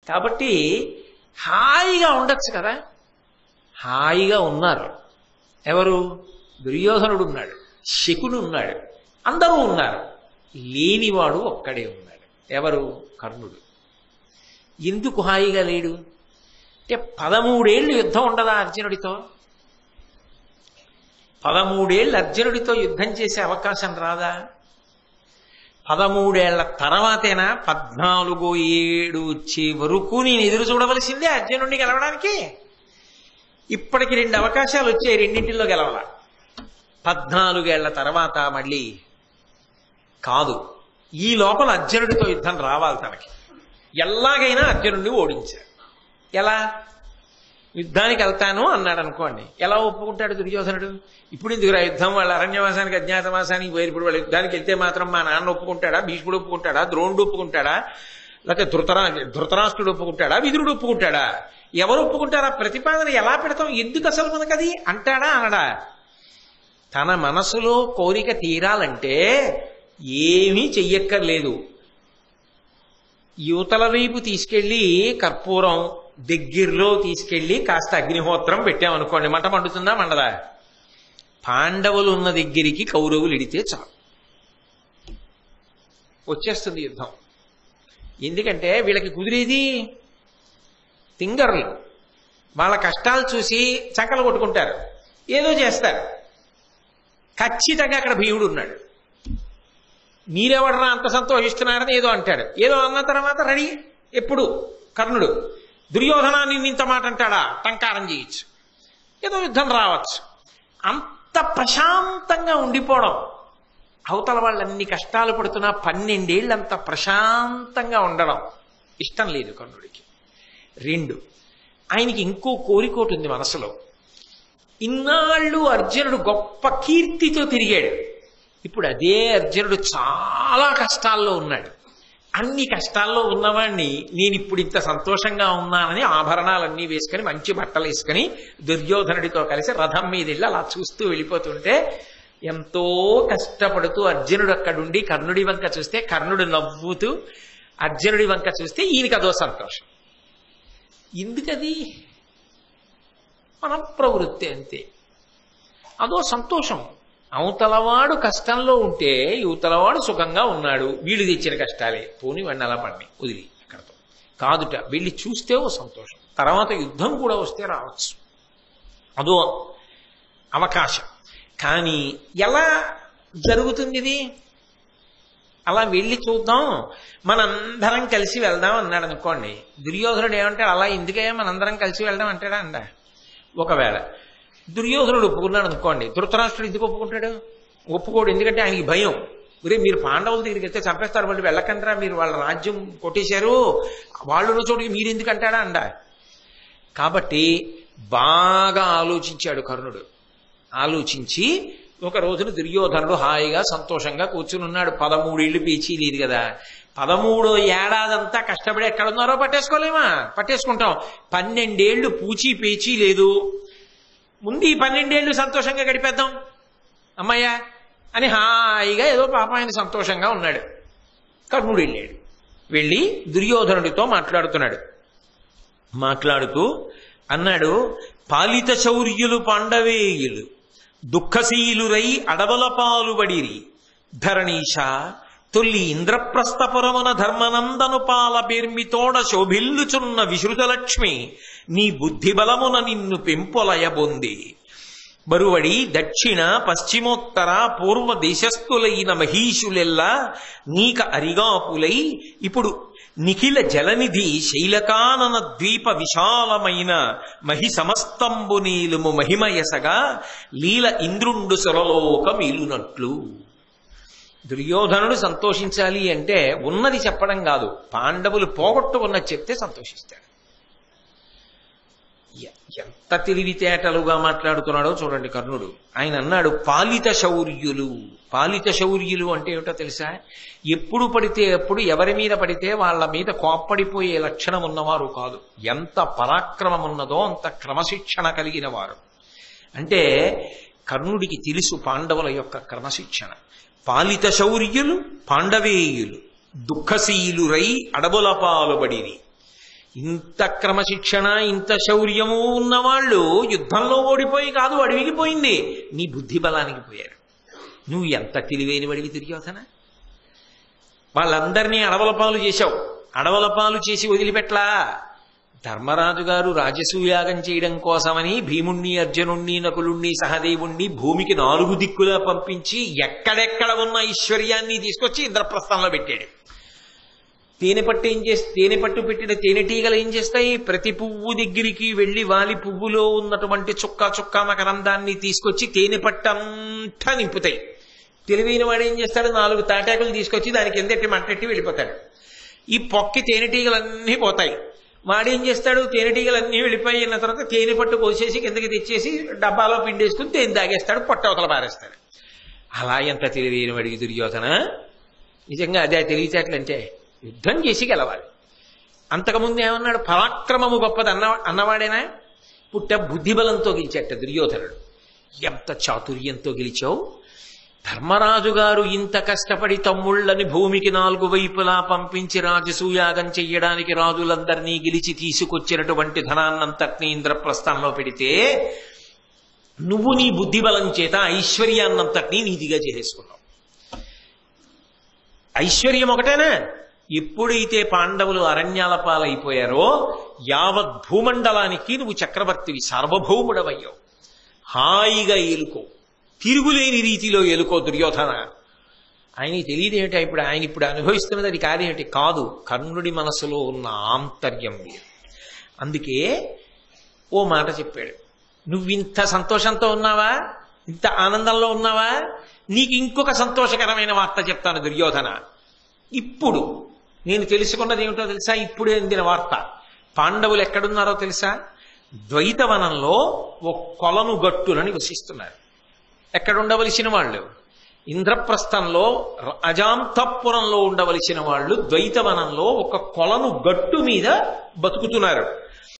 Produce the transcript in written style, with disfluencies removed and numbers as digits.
కాబట్టి హాయిగా ఉండొచ్చు కదా. హాయిగా ఉన్నారు. ఎవరు? దుర్యోధనుడు ఉన్నాడు, శకుని ఉన్నాడు, అందరూ ఉన్నారు. లేనివాడు ఒక్కడే ఉన్నాడు. ఎవరు? కర్ణుడు. ఎందుకు హాయిగా లేడు అంటే 13 ఏళ్ళు యుద్ధం ఉండదా అర్జునుడితో? 13 ఏళ్ళు అర్జునుడితో యుద్ధం చేసే అవకాశం రాదా? 13 ఏళ్ల తర్వాతేనా 14 వచ్చే వరకు నేను ఎదురు చూడవలసిందే అర్జునుడిని గెలవడానికి. ఇప్పటికి 2 అవకాశాలు వచ్చాయి, రెండింటిలో గెలవాల. 14 ఏళ్ల తర్వాత మళ్ళీ కాదు. ఈ లోపల అర్జునుడితో యుద్ధం రావాలి తనకి. ఎలాగైనా అర్జునుడిని ఓడించాడు. ఎలా? యుద్ధానికి వెళ్తాను అన్నాడు అనుకోండి. ఎలా ఒప్పుకుంటాడు దుర్యోధనుడు? ఇప్పుడు ఎందుకురా యుద్ధం, వాళ్ళ అరణ్యవాసానికి అజ్ఞాతవాసానికి పోయి ఇప్పుడు వాళ్ళ యుద్ధానికి వెళ్తే మాత్రం మా నాన్న ఒప్పుకుంటాడా, భీష్ముడు ఒప్పుకుంటాడా, ద్రోణుడు ఒప్పుకుంటాడా, లేకపోతే ధృతరాష్ట్రుడు ఒప్పుకుంటాడా, విదురుడు ఒప్పుకుంటాడా? ఎవరు ఒప్పుకుంటారా? ప్రతిపాదన ఎలా పెడతాం? ఎందుకు అసలు మనకది అంటాడా అనడా? తన మనసులో కోరిక తీరాలంటే ఏమీ చెయ్యక్కర్లేదు. యువతల వైపు తీసుకెళ్లి కర్పూరం దగ్గరలో తీసుకెళ్లి కాస్త అగ్నిహోత్రం పెట్టామనుకోండి, మంట మండుతుందా మండదా? పాండవులు ఉన్న దగ్గరికి కౌరవులు ఇడితే చాలు, వచ్చేస్తుంది యుద్ధం. ఎందుకంటే వీళ్ళకి కుదిరేది తింగర్లు. వాళ్ళ కష్టాలు చూసి చంకలు కొట్టుకుంటారు, ఏదో చేస్తారు. ఖచ్చితంగా అక్కడ భీముడు ఉన్నాడు. మీరెవడరా అంత సంతోషిస్తున్నారని ఏదో అంటాడు. ఏదో అన్న తర్వాత రెడీ. ఎప్పుడు? కర్ణుడు. దుర్యోధనాన్ని ఇంత మాట అంటాడా? టంకారం చేయొచ్చు, ఏదో యుద్ధం రావచ్చు. అంత ప్రశాంతంగా ఉండిపోవడం, అవతల వాళ్ళన్ని కష్టాలు పడుతున్నా 12 ఏళ్ళు అంత ప్రశాంతంగా ఉండడం ఇష్టం లేదు కర్ణుడికి. 2, ఆయనకి ఇంకో కోరికోటి ఉంది మనసులో. ఇన్నాళ్ళు అర్జునుడు గొప్ప కీర్తితో తిరిగాడు. ఇప్పుడు అదే అర్జునుడు చాలా కష్టాల్లో ఉన్నాడు. అన్ని కష్టాల్లో ఉన్నవాడిని నేను ఇప్పుడు ఇంత సంతోషంగా ఉన్నానని ఆభరణాలన్నీ వేసుకుని మంచి బట్టలు వేసుకుని దుర్యోధనుడితో కలిసి రథం మీద వెళ్ళి అలా చూస్తూ వెళ్ళిపోతుంటే, ఎంతో కష్టపడుతూ అర్జునుడు అక్కడుండి కర్ణుడి వంక చూస్తే కర్ణుడు నవ్వుతూ అర్జునుడి వంక చూస్తే ఈయనకి అదో సంతోషం. ఎందుకది? మన ప్రవృత్తి అంతే. అదో సంతోషం. అవతలవాడు కష్టంలో ఉంటే యువతలవాడు సుఖంగా ఉన్నాడు, వీళ్ళు తెచ్చిన కష్టాలే పోని వాడిని అలా పడిని వదిలి అక్కడతో కాదుట. వెళ్ళి చూస్తే ఓ సంతోషం. తర్వాత యుద్ధం కూడా వస్తే రావచ్చు, అదో అవకాశం. కానీ ఎలా జరుగుతుంది ఇది? అలా వెళ్ళి చూద్దాం, మనందరం కలిసి వెళ్దాం అన్నాడు అనుకోండి. దుర్యోధనుడు ఏమంటాడు? అలా ఎందుకయ్యా మనందరం కలిసి వెళ్దాం అంటాడా? అండ ఒకవేళ దుర్యోధనుడు ఒప్పుకున్నాడు అనుకోండి, ధృతరాష్ట్రుడు ఎందుకు ఒప్పుకుంటాడు? ఒప్పుకోడు. ఎందుకంటే ఆయనకి భయం. మీరు పాండవుల దగ్గరికి వెళ్తే చంపేస్తారు, వాళ్ళు వెళ్ళకంటారా, మీరు వాళ్ళ రాజ్యం కొట్టేశారు, వాళ్ళు చోటుకి మీరు ఎందుకు అంటాడా అండ. కాబట్టి బాగా ఆలోచించాడు కర్ణుడు. ఆలోచించి ఒక రోజున దుర్యోధనుడు హాయిగా సంతోషంగా కూర్చుని ఉన్నాడు. 13 ఏళ్ళు పేచీ లేదు కదా. 13వ ఏడాదంతా కష్టపడి ఎక్కడున్నారో పట్టేసుకోలేమా? పట్టేసుకుంటాం. 12 ఏళ్ళు పూచీ పేచీ లేదు. ముందు ఈ 12 ఏళ్ళు సంతోషంగా గడిపేద్దాం అమ్మయ్యా అని హాయిగా ఏదో పాప ఆయన సంతోషంగా ఉన్నాడు. కర్ణుడు వెళ్ళాడు. వెళ్ళి దుర్యోధనుడితో మాట్లాడుతున్నాడు. మాట్లాడుతూ అన్నాడు, పాలిత శౌర్యులు పాండవేయులు దుఃఖశీలురై అడవల పాలుబడిరి ధరణీష తొల్లి ఇంద్రప్రస్థపురమున ధర్మనందను పాల పేర్మితోడ శోభిల్లుచున్న విశ్రుతలక్ష్మి నీ బుద్ధి బలమున నిన్ను పెంపొలయబొంది బరువడి దక్షిణ పశ్చిమోత్తర పూర్వ దేశస్థులైన మహీషులెల్లా నీక అరిగాపులై ఇప్పుడు నిఖిల జలనిధి శైలకానన ద్వీప విశాలమైన మహి సమస్తంబు నీలుము మహిమయసగా లీల ఇంద్రుండు సురలోక మీలునట్లు. దుర్యోధనుడు సంతోషించాలి అంటే ఉన్నది చెప్పడం కాదు, పాండవులు పోగొట్టుకున్నది చెప్తే సంతోషిస్తాడు. ఎంత తెలివితేటలుగా మాట్లాడుతున్నాడో చూడండి కర్ణుడు. ఆయన అన్నాడు పాలిత శౌర్యులు. పాలిత శౌర్యులు అంటే ఏమిటో తెలుసా? ఎప్పుడు పడితే అప్పుడు ఎవరి మీద పడితే వాళ్ళ మీద కోప్పడిపోయే లక్షణం ఉన్నవారు కాదు. ఎంత పరాక్రమం ఉన్నదో అంత క్రమశిక్షణ కలిగిన వారు. అంటే కర్ణుడికి తెలుసు పాండవుల యొక్క క్రమశిక్షణ. పాలిత శౌర్యులు పాండవేయులు దుఃఖశీలురై అడవుల పాలుబడిరి. ఇంత క్రమశిక్షణ ఇంత శౌర్యము ఉన్నవాళ్ళు యుద్ధంలో ఓడిపోయి కాదు అడవికి పోయింది, నీ బుద్ధి బలానికి పోయారు. నువ్వు ఎంత తెలివైన వాడివి దుర్యోధన. వాళ్ళందరినీ అడవుల పాలు చేశావు, అడవుల పాలు చేసి వదిలిపెట్లా. ధర్మరాజు గారు రాజసూయాగం చేయడం కోసమని భీముణ్ణి అర్జునుణ్ణి నకులుణ్ణి సహదేవుణ్ణి భూమికి 4 దిక్కులా పంపించి ఎక్కడెక్కడ ఉన్న ఐశ్వర్యాన్ని తీసుకొచ్చి ఇంద్రప్రస్థంలో పెట్టాడు. తేనెపట్టు పెట్టిన తేనెటీగలు ఏం చేస్తాయి? ప్రతి పువ్వు దగ్గరికి వెళ్లి వాలి పువ్వులో ఉన్నటువంటి చుక్క మకరందాన్ని తీసుకొచ్చి తేనెపట్టంతా నింపుతాయి. తెలివైన వాడు ఏం చేస్తాడు? 4 తాటాకులు తీసుకొచ్చి దానికి కిందెట్టి మంటెట్టి వెళ్ళిపోతాడు. ఈ పొక్కి తేనెటీగలన్నీ పోతాయి. వాడేం చేస్తాడు? తేనెటీగలన్నీ వెళ్ళిపోయిన తర్వాత తేనె పట్టు కోసేసి కిందకి తెచ్చేసి డబ్బాలో పిండేసుకుని తేనె తాగేస్తాడు, పొట్టవతల పారేస్తాడు. అలా ఎంత తెలివైన వాడికి దుర్యోధన. నిజంగా అదే తెలివితేటలంటే. యుద్ధం చేసి గెలవాలి. అంతకుముందు ఏమన్నాడు? పరాక్రమము గొప్పది అన్నవాడేనా? పుట్ట బుద్ధిబలంతో గెలిచేట దుర్యోధనుడు. ఎంత చాతుర్యంతో గెలిచావు. ధర్మరాజు గారు ఇంత కష్టపడి తమ్ముళ్ళని భూమికి 4 వైపులా పంపించి రాజసూయాగం చెయ్యడానికి రాజులందరినీ గెలిచి తీసుకొచ్చినటువంటి ధనాన్నంతటినీ ఇంద్రప్రస్థంలో పెడితే నువ్వు నీ బుద్ధిబలం చేత ఐశ్వర్యాన్నంతటినీ నీతిగా చేసేసుకున్నావు. ఐశ్వర్యం ఒకటేనా? ఎప్పుడైతే పాండవులు అరణ్యాల పాలైపోయారో యావత్ భూమండలానికి నువ్వు చక్రవర్తివి, సార్వభౌముడవయ్యావు. హాయిగా ఏలుకో, తిరుగులేని రీతిలో ఏలుకో దుర్యోధన. ఆయనకి తెలియదేమిటా ఇప్పుడు? ఆయన ఇప్పుడు అనుభవిస్తున్నది అది కాదేమిటి? కాదు, కర్ణుడి మనసులో ఉన్న ఆంతర్యం వేరు. అందుకే ఓ మాట చెప్పాడు. నువ్వింత సంతోషంతో ఉన్నావా? ఇంత ఆనందంలో ఉన్నావా? నీకు ఇంకొక సంతోషకరమైన వార్త చెప్తాను దుర్యోధన. ఇప్పుడు నేను తెలుసుకున్నది ఏమిటో తెలుసా? ఇప్పుడే అందిన వార్త. పాండవులు ఎక్కడున్నారో తెలుసా? ద్వైతవనంలో ఓ కొలను గట్టునని వసిస్తున్నారు. ఎక్కడ ఉండవలసిన వాళ్ళు? ఇంద్రప్రస్థంలో అజాంతపురంలో ఉండవలసిన వాళ్ళు ద్వైతవనంలో ఒక కొలను గట్టు మీద బతుకుతున్నారు.